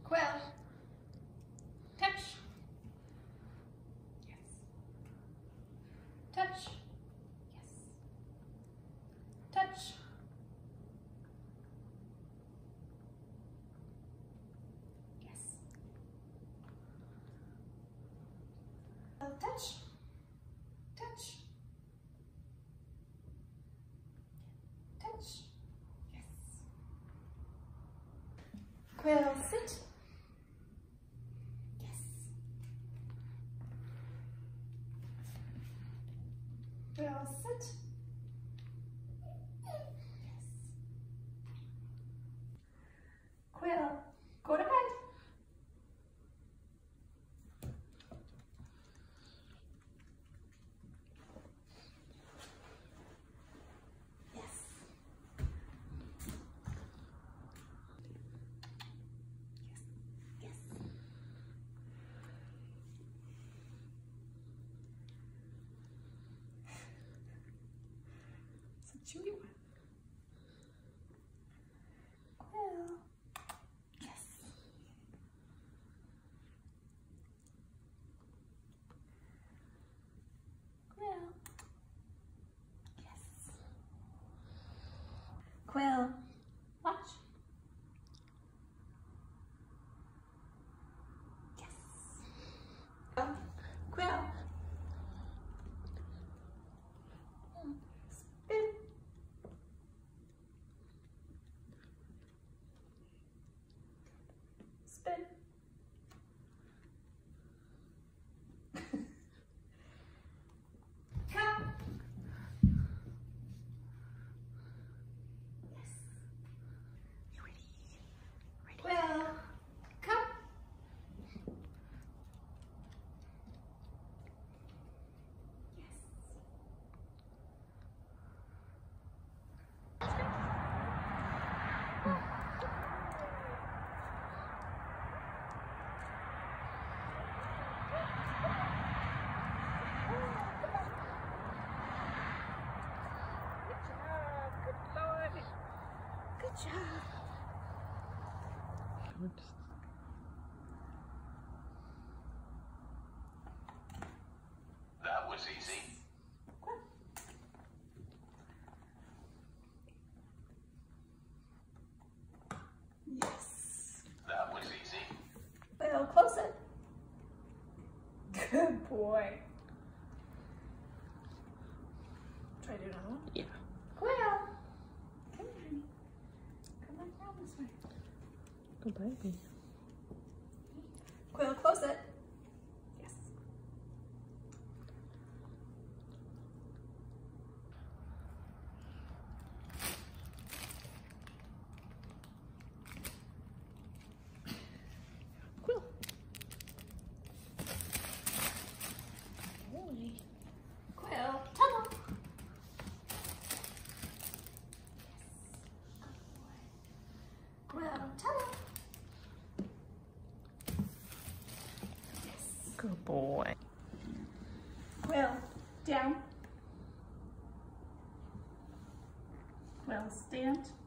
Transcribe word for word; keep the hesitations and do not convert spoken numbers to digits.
Quill. Touch. Yes. Touch. Yes. Touch. Yes. Quill, touch. Touch. Touch. Yes. Quill, sit. Yes. Quill, sit. Yes. Quill, go to bed. Yes. Yes. It's a chewy one. Quill. Yes. Quill. Yes. Quill. Watch. Yes. Quill. Spin. Spin. Come. Yes. You ready? Ready? Quill. Come. Yes. Good job. That was easy. Yes. That was easy. Well, close it. Good boy. Try to do another one? Yeah. Quill. Come here, honey. Come back down this way. Good baby. Quill, close it. Yes. Quill. Quill, tunnel. Quill, tunnel. Yes. Good boy. Quill, down. Quill, stand.